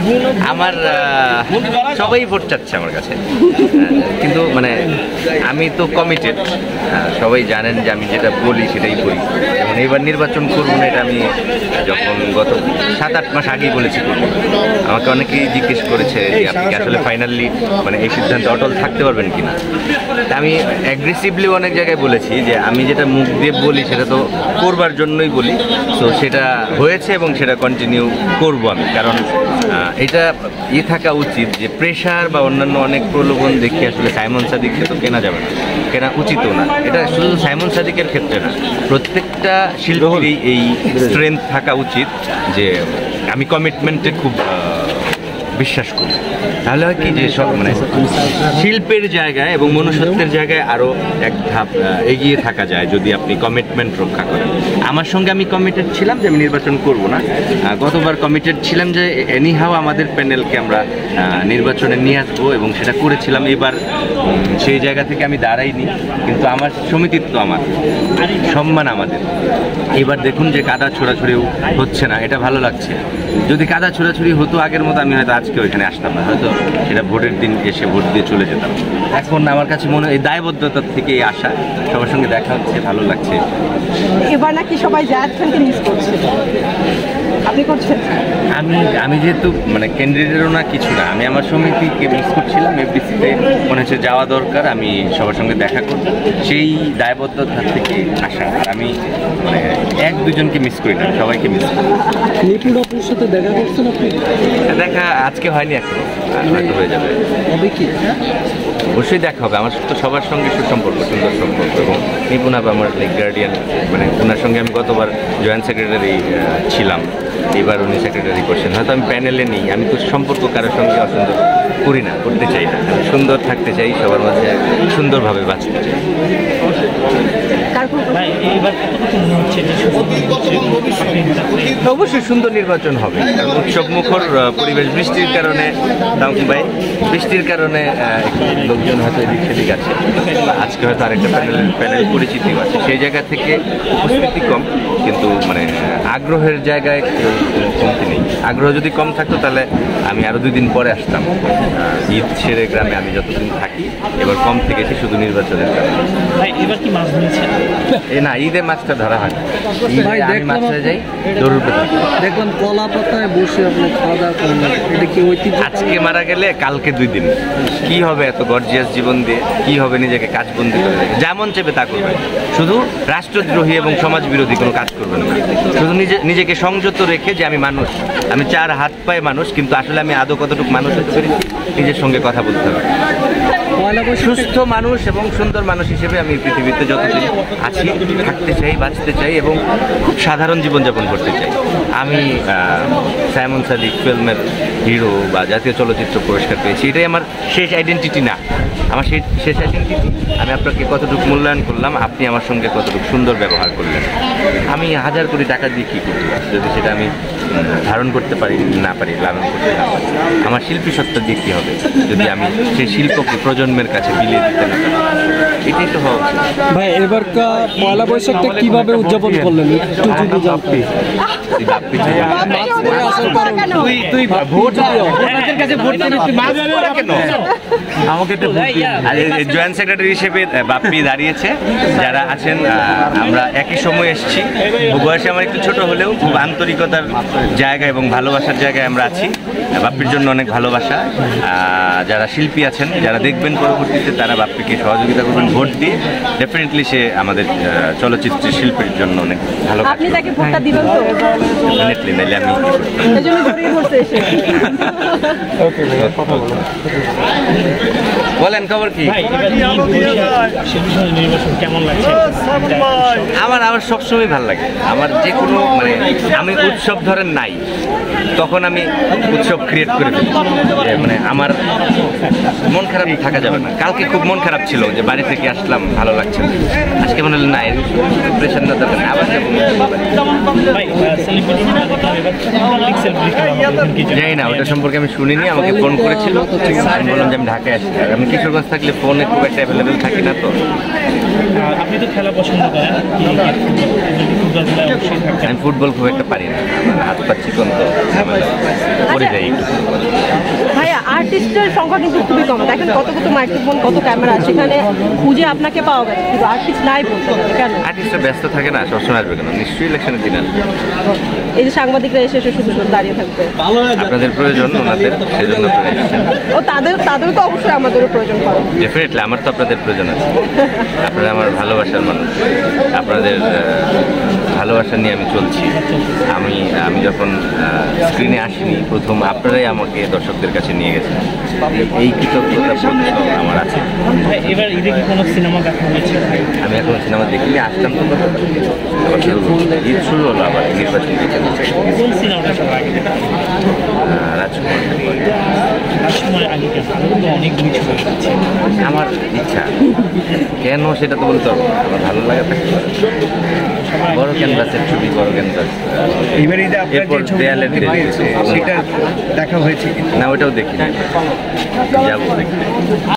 আমার সবাই ভোট চাচ্ছে আমার কাছে, কিন্তু মানে আমি তো কমিটেড। সবাই জানেন যে আমি যেটা বলি সেটাই করি। যেমন এবার নির্বাচন করবো না, এটা আমি যখন গত 7-8 মাস আগেই বলেছি করবো। আমাকে অনেকেই জিজ্ঞেস করেছে যে আপনি কি আসলে ফাইনালি মানে এই সিদ্ধান্তে অটল থাকতে পারবেন কিনা। আমি অ্যাগ্রেসিভলি অনেক জায়গায় বলেছি যে আমি যেটা মুখ দিয়ে বলি সেটা তো করবার জন্যই বলি। সো সেটা হয়েছে এবং সেটা কন্টিনিউ করব আমি, কারণ এটা থাকা উচিত যে প্রেশার বা অন্যান্য অনেক প্রলোভন দেখে আসলে সাইমন সাদিককে তো কেনা যাবে না, কেনা উচিতও না। এটা শুধু সাইমন সাদিকের ক্ষেত্রে না, প্রত্যেকটা শিল্পীরই এই স্ট্রেংথ থাকা উচিত যে আমি কমিটমেন্টে খুব বিশ্বাস করি। তাহলে হয় কি যে সব মানে শিল্পের জায়গায় এবং মনুষ্যত্বের জায়গায় আরও এক ধাপ এগিয়ে থাকা যায় যদি আপনি কমিটমেন্ট রক্ষা করেন। আমার সঙ্গে আমি কমিটেড ছিলাম যে আমি নির্বাচন করব না। গতবার কমিটেড ছিলাম যে এনিহাও আমাদের প্যানেলকে আমরা নির্বাচনে নিয়ে আসবো এবং সেটা করেছিলাম। এবার সেই জায়গা থেকে আমি দাঁড়াইনি, কিন্তু আমার সমিতিত্ব, আমার সম্মান আমাদের। এবার দেখুন যে কাদা ছোড়াছুড়িও হচ্ছে না, এটা ভালো লাগছে। যদি কাদা ছোড়াছুড়ি হতো আগের মতো আমি হয়তো আজকে ওইখানে আসতাম না, হয়তো সেটা ভোটের দিন এসে ভোট দিয়ে চলে যেতাম। এখন আমার কাছে মনে হয় এই দায়বদ্ধতার থেকে আসা, সবার সঙ্গে দেখা হচ্ছে, ভালো লাগছে। এবার নাকি সবাই জায়েদ খানকে মিস করছে, আপনি করছেন? আমি যেহেতু মানে ক্যান্ডিডেটও না কিছু না, আমি আমার সমিতিকে মিস করছিলাম। এফডিসিতে মনে হচ্ছে যাওয়া দরকার, আমি সবার সঙ্গে দেখা করব, সেই দায়বদ্ধতা থেকে আসা। আর আমি মানে 1-2জনকে মিস করি না, সবাইকে মিস করি। নিপুণ আপুর সাথে দেখা করছেন আপনি? দেখা আজকে হয়নি, এখন হয়তো হয়ে যাবে। হবে কি? অবশ্যই দেখা হবে। আমার তো সবার সঙ্গে সুসম্পর্ক, সুন্দর সম্পর্ক। এবং নিপুণ আপু আমার লাইক গার্ডিয়ান, মানে ওনার সঙ্গে আমি গতবার জয়েন্ট সেক্রেটারি ছিলাম, এবার উনি সেক্রেটারি করছেন। হয়তো আমি প্যানেলে নেই, আমি তো সম্পর্ক কারোর সঙ্গে অসুন্দর করি না, করতে চাই না। সুন্দর থাকতে চাই, সবার মাঝে সুন্দরভাবে বাঁচতে চাই। অবশ্যই সুন্দর নির্বাচন হবে, কারণ উৎসব মুখর পরিবেশ। বৃষ্টির কারণে বৃষ্টির কারণে লোকজন হয়তো এদিক সেদিক আছে, আজকে হয়তো আরেকটা প্যানেল পরিচিতিও আছে, সেই জায়গা থেকে উপস্থিতি কম, কিন্তু মানে আগ্রহের জায়গায় কমতি নেই। আগ্রহ যদি কম থাকতো তাহলে আমি আরও 2 দিন পরে আসতাম। ঈদ সেরে গ্রামে আমি যতদিন থাকি, এবার কম থেকেছি শুধু নির্বাচনের কারণে। এবার কি মাছ ধরেছেন? না, ঈদে মাছটা ধরা হয় না। আমি মাছটা যাই দৌড় পেতে। দেখলাম কলা পাতায় বসে আপনি খাওয়া দাওয়া করেন, এটা কি ঐতিহ্য? আজকে মারা গেলে কালকে 2 দিন কি হবে এত গর্জিয়াস জীবন দিয়ে? কি হবে নিজেকে কাজবন্দি করে? যেমন চেপে তা করবে, শুধু রাষ্ট্রদ্রোহী এবং সমাজ বিরোধী কোনো কাজ করবেন না। শুধু নিজেকে সংযত রেখে যে আমি মানুষ, আমি 4 হাত পায়ে মানুষ, কিন্তু আসলে আমি আদৌ কতটুকু মানুষ হতে পারি নিজের সঙ্গে কথা বলতে হবে। সুস্থ মানুষ এবং সুন্দর মানুষ হিসেবে আমি পৃথিবীতে যতদিন আছি থাকতে চাই, বাঁচতে চাই এবং খুব সাধারণ জীবনযাপন করতে চাই। আমি সাইমন সাদিক ফিল্মের হিরো বা জাতীয় চলচ্চিত্র পুরস্কার পেয়েছি, এটাই আমার শেষ আইডেন্টিটি না। আমার সেই শেষ আইডেন্টিটি আমি আপনাকে কতটুকু মূল্যায়ন করলাম, আপনি আমার সঙ্গে কতটুকু সুন্দর ব্যবহার করলেন। আমি 1000 কোটি টাকা দিয়ে কী করতে পারি যদি সেটা আমি ধারণ করতে পারি না পারি, লালন করতে না পারি? আমার শিল্পী সত্তা দিয়ে কী হবে যদি আমি সেই শিল্পকে প্রজন্মের কাছে বিলিয়ে দিতে না পারি? এটাই তো হওয়া উচিত। ভাই এবারকার পয়লা বৈশাখটা কিভাবে উদযাপন করলেন একটু যদি জানতে। তুই ভোট ভোটারদের কাছে ভোট দিবি, তুই মাছ ধরা কেন? আমাকে একটু জয়েন্ট সেক্রেটারি হিসেবে বাপ্পি দাঁড়িয়েছে, যারা আছেন আমরা একই সময় এসেছি। বয়সে আমার একটু ছোট হলেও খুব আন্তরিকতার জায়গা এবং ভালোবাসার জায়গায় আমরা আছি। বাপ্পির জন্য অনেক ভালোবাসা। যারা শিল্পী আছেন, যারা দেখবেন পরবর্তীতে, তারা বাপ্পিকে সহযোগিতা করবেন ভোট দিয়ে। ডেফিনেটলি সে আমাদের চলচ্চিত্রের শিল্পীর জন্য অনেক ভালো। আপনি তাকে ভোটটা দিবেন তো? ডেফিনেটলি, নাইলে আমি এজন্য ঘুরিয়ে ঘুরতে এসে। ওকে ভাই, কথা বলুন। বলেন খবর কি? নির্বাচন কেমন লাগছে? আমার সবসময় ভালো লাগে। আমার যে কোনো মানে আমি উৎসব ধরেন নাই, তখন আমি উৎসব ক্রিয়েট করে ফেলি। মানে আমার মন খারাপ থাকা যাবে না। কালকে খুব মন খারাপ ছিল যে বাড়ি থেকে আসলাম, ভালো লাগছে না। আজকে মনে হলো না, প্রেশার না দরকার না, আবার যাবো। জানি না, ওটা সম্পর্কে আমি শুনিনি। আমাকে ফোন করেছিল, আমি বললাম যে আমি ঢাকায় আসি। আমি কিশোরগঞ্জ থাকলে ফোনে খুব একটা অ্যাভেলেবেল থাকি না। তো আপনি তো খেলা পছন্দ করেন, খেলাধুলায় অবশ্যই থাকতেন। আমি ফুটবল খুব একটা পারি না, আমার হাত পা চিকন তো পড়ে যাই একটু। ভাইয়া আর্টিস্টের সংখ্যা কিন্তু খুবই কম, দেখেন কত কত মাইক্রোফোন কত ক্যামেরা আছে, সেখানে খুঁজে আপনাকে পাওয়া গেছে কিন্তু আর্টিস্ট নাই বলতে হবে। কেন? আর্টিস্টরা ব্যস্ত থাকে না, সবসময় আসবে কেন? নিশ্চয়ই ইলেকশনের দিন আসবে। এই যে সাংবাদিকরা এসে এসে শুধু শুধু দাঁড়িয়ে থাকবে, আপনাদের প্রয়োজন ওনাদের, সেজন্য আপনারা এসেছেন। ও তাদেরও তো অবশ্যই আমাদেরও প্রয়োজন পড়ে। ডেফিনেটলি আমার তো আপনাদের প্রয়োজন আছে। আপনারা আমার ভালোবাসার মানুষ, আপনাদের ভালোবাসা নিয়ে আমি চলছি। আমি যখন স্ক্রিনে আসিনি প্রথম, আপনারাই আমাকে দর্শকদের কাছে নিয়ে গেছেন। এই কৃতজ্ঞতা বোধ আমার আছে। এবার ঈদে কি কোনো সিনেমা দেখা হয়েছে? আমি এখন সিনেমা দেখিনি, আসলাম তো কথা। আবার শুরু হলো। ঈদ শুরু হলো, আবার নির্বাচন দিতে কোন সিনেমাটা সবার আগে দেখা? রাজকুমার। রাজকুমারের আগে কেন? আগে তো অনেক কিছু হয়ে গেছে। আমার ইচ্ছা কেন সেটা তো বলতে হবে না। আমার ভালো লাগা থাকতে পারে। বড় ক্যানভাসের ছবি, বড় ক্যানভাস, এবার ঈদে আপনার এরপর যে ছবি দেয়ালে মুক্তি পেয়েছে, সেটা দেখা হয়েছে কি? না ওটাও দেখিনি, যাবো দেখতে।